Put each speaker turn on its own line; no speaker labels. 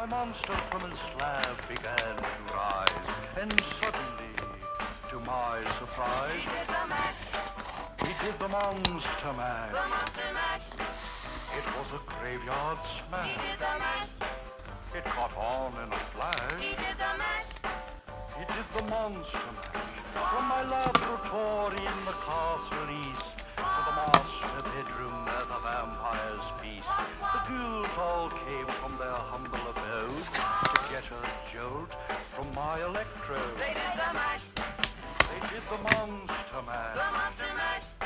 monster from his slab began to rise, and suddenly, to my surprise, he did the monster mash. It was a graveyard smash. It caught on in a flash. He did the monster mash. From my laboratory in the castle east to the master bedroom where the vampires feast, the ghouls all came from their humble abode to get a jolt from my electrode. They did the mash. They did the monster mash.